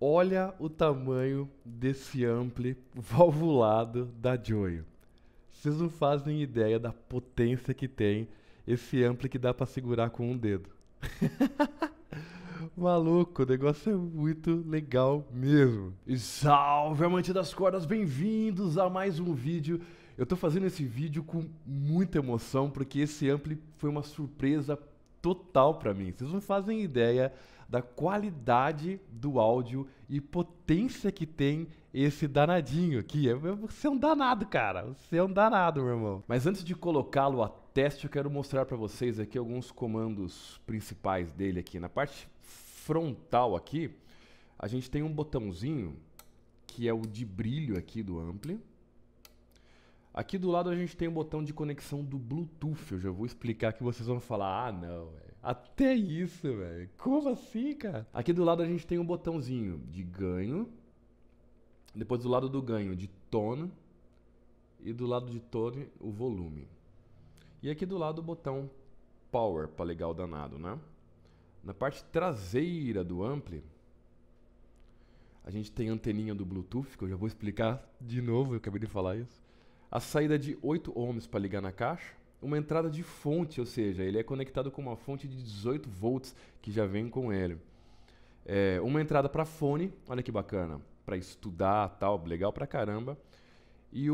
Olha o tamanho desse ampli valvulado da Joyo. Vocês não fazem ideia da potência que tem esse ampli que dá pra segurar com um dedo. Maluco, o negócio é muito legal mesmo. E salve, amante das cordas, bem-vindos a mais um vídeo. Eu tô fazendo esse vídeo com muita emoção porque esse ampli foi uma surpresa total pra mim. Vocês não fazem ideia da qualidade do áudio e potência que tem esse danadinho aqui. Você é um danado, cara. Você é um danado, meu irmão. Mas antes de colocá-lo a teste, eu quero mostrar pra vocês aqui alguns comandos principais dele aqui. Na parte frontal aqui, a gente tem um botãozinho que é o de brilho aqui do ampli. Aqui do lado a gente tem o botão de conexão do Bluetooth. Eu já vou explicar que vocês vão falar, ah não, véio. Até isso, velho. Como assim, cara? Aqui do lado a gente tem um botãozinho de ganho. Depois do lado do ganho de tone. E do lado de tone o volume. E aqui do lado o botão power para ligar o danado, né? Na parte traseira do ampli, a gente tem a anteninha do Bluetooth, que eu já vou explicar de novo, eu acabei de falar isso. A saída de 8 ohms para ligar na caixa. Uma entrada de fonte, ou seja, ele é conectado com uma fonte de 18 volts que já vem com ele. Uma entrada para fone, olha que bacana, para estudar, tal, legal pra caramba. E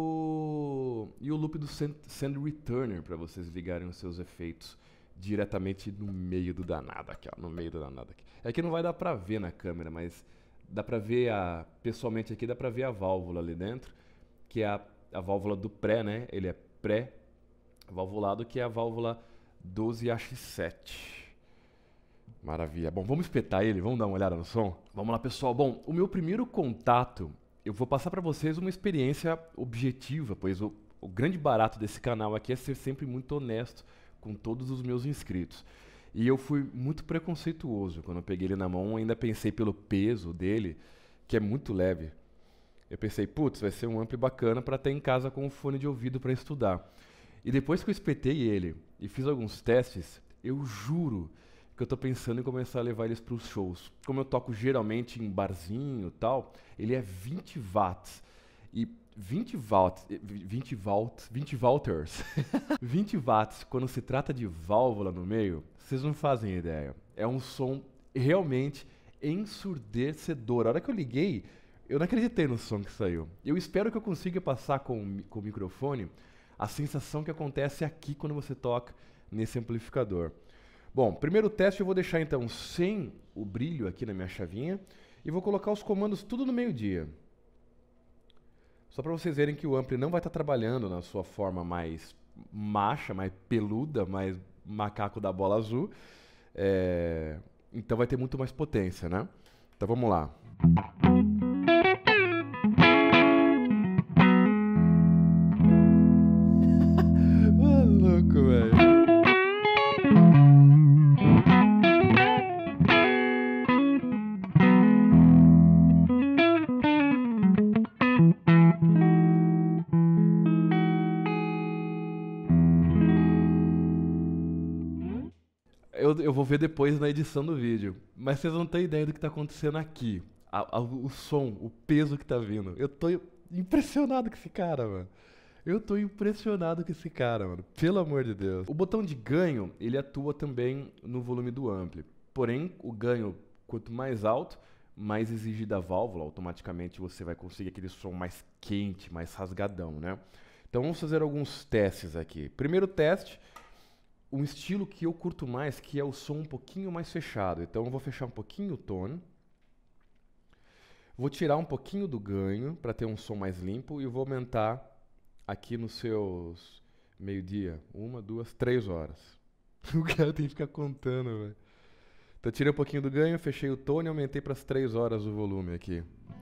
o loop do Send Returner para vocês ligarem os seus efeitos diretamente no meio do danado aqui, ó, no meio do danado aqui. Aqui não vai dar pra ver na câmera, mas dá pra ver pessoalmente aqui dá pra ver a válvula ali dentro, que é a válvula do pré, né? Ele é pré-valvulado, que é a válvula 12AX7. Maravilha. Bom, vamos espetar ele, vamos dar uma olhada no som? Vamos lá, pessoal. Bom, o meu primeiro contato, eu vou passar para vocês uma experiência objetiva, pois o grande barato desse canal aqui é ser sempre muito honesto com todos os meus inscritos. E eu fui muito preconceituoso quando eu peguei ele na mão, ainda pensei pelo peso dele, que é muito leve. Eu pensei, putz, vai ser um ampli bacana para ter em casa com um fone de ouvido para estudar. E depois que eu espetei ele e fiz alguns testes, eu juro que eu tô pensando em começar a levar eles para os shows. Como eu toco geralmente em barzinho e tal, ele é 20 watts. E 20 watts, 20 volters, 20 watts, quando se trata de válvula no meio, vocês não fazem ideia. É um som realmente ensurdecedor. A hora que eu liguei, eu não acreditei no som que saiu. Eu espero que eu consiga passar com o microfone a sensação que acontece aqui quando você toca nesse amplificador. Bom, primeiro teste eu vou deixar então sem o brilho aqui na minha chavinha e vou colocar os comandos tudo no meio-dia. Só para vocês verem que o ampli não vai estar trabalhando na sua forma mais macha, mais peluda, mais macaco da bola azul. Então vai ter muito mais potência, né? Então vamos lá. Maluco, velho. Eu vou ver depois na edição do vídeo, mas vocês não têm ideia do que está acontecendo aqui. O som, o peso que tá vindo. Eu tô impressionado com esse cara, mano. Eu tô impressionado com esse cara, mano. Pelo amor de Deus. O botão de ganho, ele atua também no volume do ampli. Porém, o ganho, quanto mais alto, mais exige da válvula. Automaticamente você vai conseguir aquele som mais quente, mais rasgadão, né? Então vamos fazer alguns testes aqui. Primeiro teste, um estilo que eu curto mais, que é o som um pouquinho mais fechado. Então eu vou fechar um pouquinho o tone. Vou tirar um pouquinho do ganho para ter um som mais limpo e vou aumentar aqui nos seus meio-dia, 1, 2, 3 horas. O cara tem que ficar contando, velho. Então tirei um pouquinho do ganho, fechei o tone e aumentei para as 3 horas o volume aqui.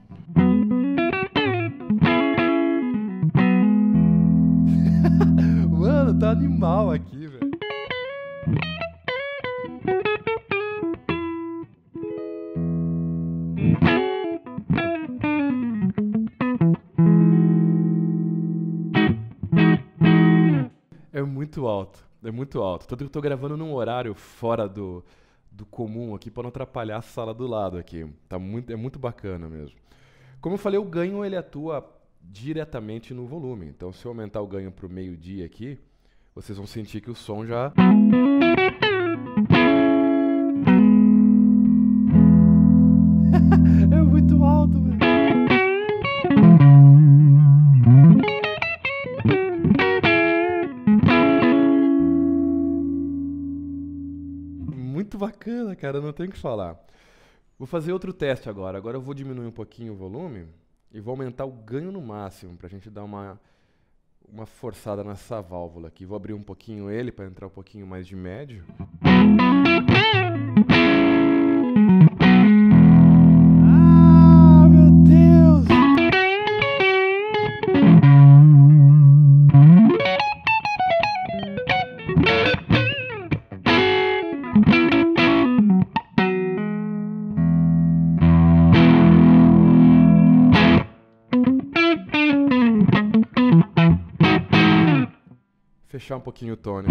Mano, tá animal aqui, velho. É muito alto, é muito alto. Tanto que eu tô gravando num horário fora do comum aqui para não atrapalhar a sala do lado aqui. É muito bacana mesmo. Como eu falei, o ganho ele atua diretamente no volume. Então, se eu aumentar o ganho para o meio-dia aqui, vocês vão sentir que o som já... É muito alto, velho. Muito bacana, cara, não tem o que falar. Vou fazer outro teste agora. Agora eu vou diminuir um pouquinho o volume e vou aumentar o ganho no máximo, pra gente dar uma forçada nessa válvula aqui. Vou abrir um pouquinho ele para entrar um pouquinho mais de médio. Ah, meu Deus! Fechar um pouquinho o tone.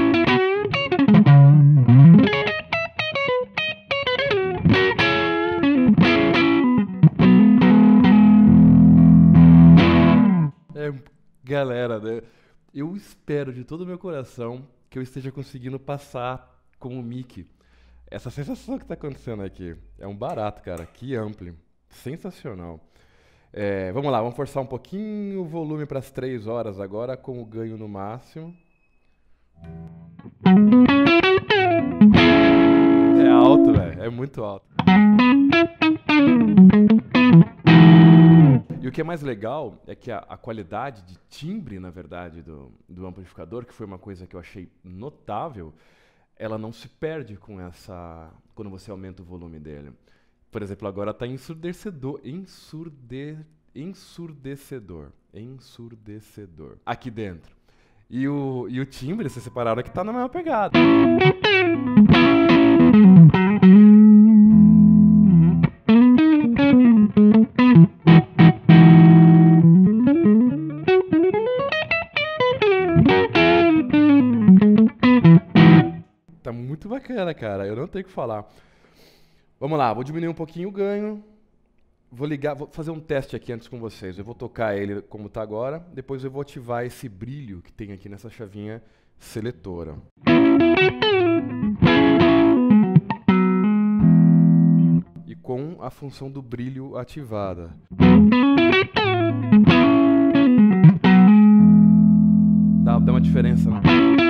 Galera, né? Eu espero de todo o meu coração que eu esteja conseguindo passar com o mic essa sensação que tá acontecendo aqui. É um barato, cara. Que ampli. Sensacional. Vamos lá, vamos forçar um pouquinho o volume para as 3 horas agora, com o ganho no máximo. É alto, velho. É muito alto. E o que é mais legal é que a qualidade de timbre, na verdade, do amplificador, que foi uma coisa que eu achei notável, ela não se perde com quando você aumenta o volume dele. Por exemplo, agora está ensurdecedor aqui dentro. E o timbre, vocês separaram que está na mesma pegada. Tá muito bacana, cara. Eu não tenho o que falar. Vamos lá, vou diminuir um pouquinho o ganho. Vou fazer um teste aqui antes com vocês. Eu vou tocar ele como tá agora. Depois eu vou ativar esse brilho que tem aqui nessa chavinha seletora. E com a função do brilho ativada. Dá uma diferença, né?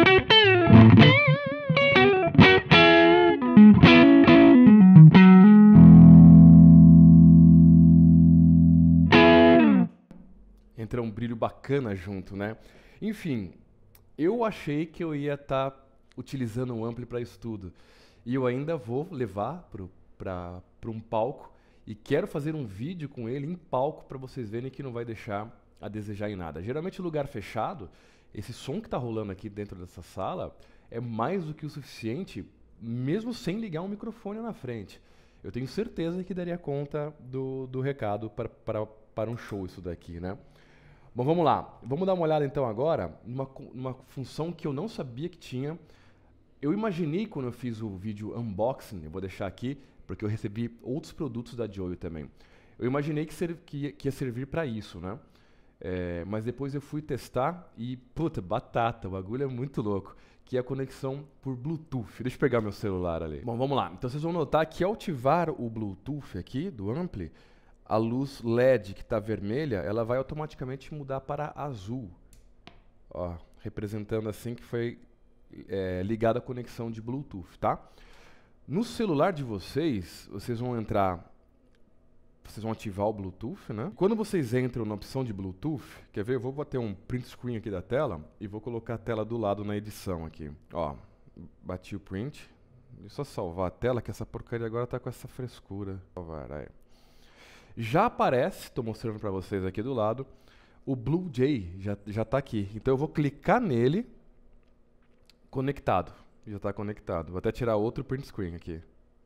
Entra um brilho bacana junto, né? Enfim, eu achei que eu ia estar utilizando um ampli para estudo. E eu ainda vou levar para um palco e quero fazer um vídeo com ele em palco para vocês verem que não vai deixar a desejar em nada. Geralmente lugar fechado, esse som que está rolando aqui dentro dessa sala é mais do que o suficiente, mesmo sem ligar um microfone na frente. Eu tenho certeza que daria conta do recado para um show isso daqui, né? Bom, vamos lá. Vamos dar uma olhada então agora numa função que eu não sabia que tinha. Eu imaginei quando eu fiz o vídeo unboxing, eu vou deixar aqui, porque eu recebi outros produtos da Joyo também. Eu imaginei que ia servir para isso, né? Mas depois eu fui testar e, puta, batata, o bagulho é muito louco. Que é a conexão por Bluetooth. Deixa eu pegar meu celular ali. Bom, vamos lá. Então vocês vão notar que ao ativar o Bluetooth aqui do ampli, a luz LED que está vermelha, ela vai automaticamente mudar para azul. Ó, representando assim que foi ligada a conexão de Bluetooth, tá? No celular de vocês, vocês vão ativar o Bluetooth, né? Quando vocês entram na opção de Bluetooth, quer ver? Eu vou bater um print screen aqui da tela e vou colocar a tela do lado na edição aqui. Ó, bati o print. Deixa eu só salvar a tela, que essa porcaria agora tá com essa frescura. Salvar, aí. Já aparece, estou mostrando para vocês aqui do lado, o Blue Jay já está aqui. Então eu vou clicar nele, conectado. Já está conectado. Vou até tirar outro print screen aqui.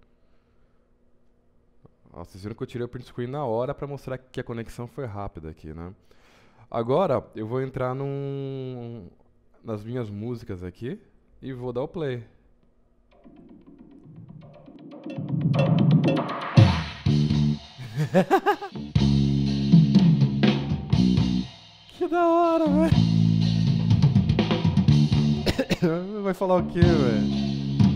Ó, vocês viram que eu tirei o print screen na hora para mostrar que a conexão foi rápida aqui, né? Agora eu vou entrar nas minhas músicas aqui e vou dar o play. Que da hora, velho. Vai falar o quê, velho?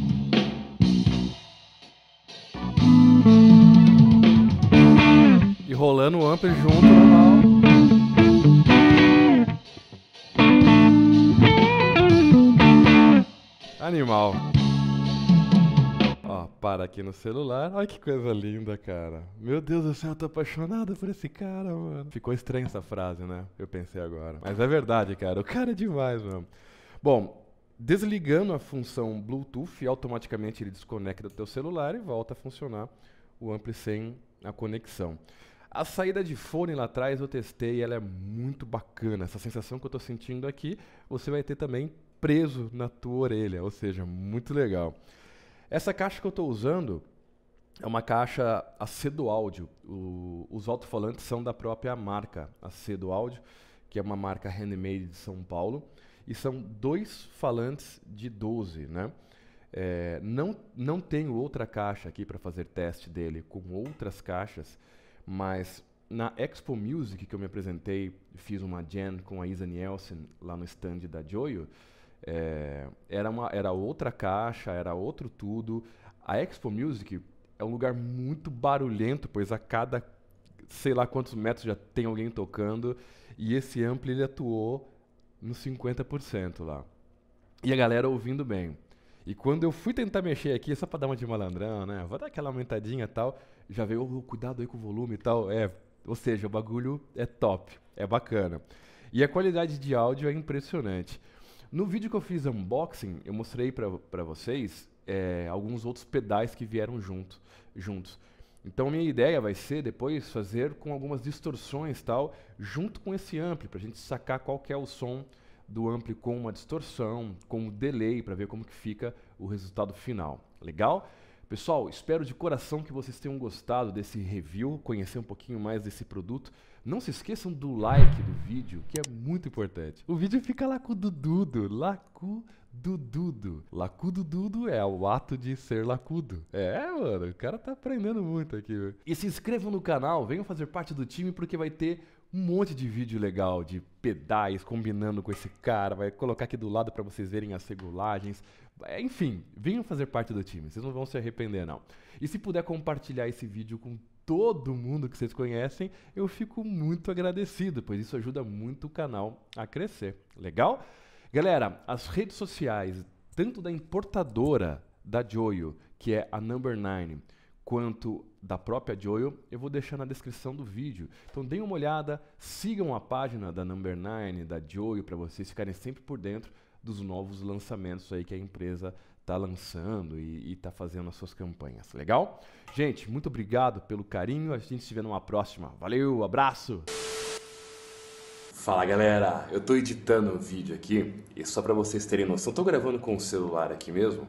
E rolando o ampli junto, normal. Animal. Ó, para aqui no celular. Olha que coisa linda, cara. Meu Deus do céu, eu tô apaixonado por esse cara, mano. Ficou estranha essa frase, né? Eu pensei agora. Mas é verdade, cara. O cara é demais, mano. Bom, desligando a função Bluetooth, automaticamente ele desconecta do teu celular e volta a funcionar o ampli sem a conexão. A saída de fone lá atrás eu testei, ela é muito bacana. Essa sensação que eu tô sentindo aqui, você vai ter também preso na tua orelha, ou seja, muito legal. Essa caixa que eu estou usando é uma caixa Acedo Áudio. Os alto-falantes são da própria marca Acedo Áudio, que é uma marca handmade de São Paulo, e são 2 falantes de 12, né? Não tenho outra caixa aqui para fazer teste dele com outras caixas, mas na Expo Music que eu me apresentei, fiz uma jam com a Isa Nielsen lá no stand da Joyo. Era outra caixa, era outro tudo. A Expo Music é um lugar muito barulhento, pois a cada sei lá quantos metros já tem alguém tocando, e esse ampli ele atuou nos 50% lá. E a galera ouvindo bem. E quando eu fui tentar mexer aqui, só pra dar uma de malandrão, né? Vou dar aquela aumentadinha e tal, já veio, cuidado aí com o volume e tal. Ou seja, o bagulho é top, é bacana. E a qualidade de áudio é impressionante. No vídeo que eu fiz unboxing, eu mostrei pra vocês alguns outros pedais que vieram juntos. Então minha ideia vai ser depois fazer com algumas distorções e tal, junto com esse ampli, pra gente sacar qual que é o som do ampli com uma distorção, com um delay, para ver como que fica o resultado final. Legal? Pessoal, espero de coração que vocês tenham gostado desse review, conhecer um pouquinho mais desse produto. Não se esqueçam do like do vídeo, que é muito importante. O vídeo fica lacudududo, lacudududo. Lacudududo é o ato de ser lacudo. Mano, o cara tá aprendendo muito aqui. E se inscrevam no canal, venham fazer parte do time, porque vai ter um monte de vídeo legal, de pedais, combinando com esse cara, vai colocar aqui do lado para vocês verem as regulagens. Enfim, venham fazer parte do time, vocês não vão se arrepender não. E se puder compartilhar esse vídeo com todo mundo que vocês conhecem, eu fico muito agradecido, pois isso ajuda muito o canal a crescer. Legal? Galera, as redes sociais, tanto da importadora da Joyo, que é a Number 9, quanto da própria Joyo, eu vou deixar na descrição do vídeo. Então deem uma olhada, sigam a página da Number 9, da Joyo, para vocês ficarem sempre por dentro dos novos lançamentos aí que a empresa está lançando e está fazendo as suas campanhas. Legal? Gente, muito obrigado pelo carinho, a gente se vê numa próxima. Valeu, abraço! Fala galera, eu tô editando um vídeo aqui e só para vocês terem noção, tô gravando com o celular aqui mesmo.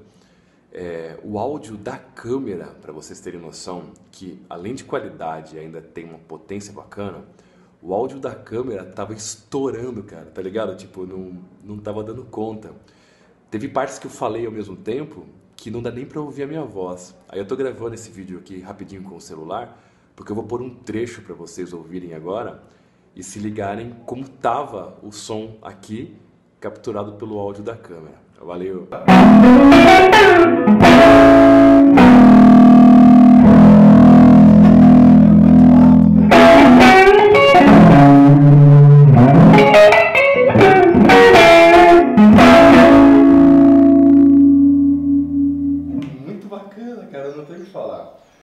O áudio da câmera, para vocês terem noção, que além de qualidade ainda tem uma potência bacana, o áudio da câmera tava estourando, cara, tá ligado? Tipo, não tava dando conta. Teve partes que eu falei ao mesmo tempo que não dá nem pra ouvir a minha voz. Aí eu tô gravando esse vídeo aqui rapidinho com o celular, porque eu vou pôr um trecho para vocês ouvirem agora e se ligarem como tava o som aqui capturado pelo áudio da câmera. Valeu!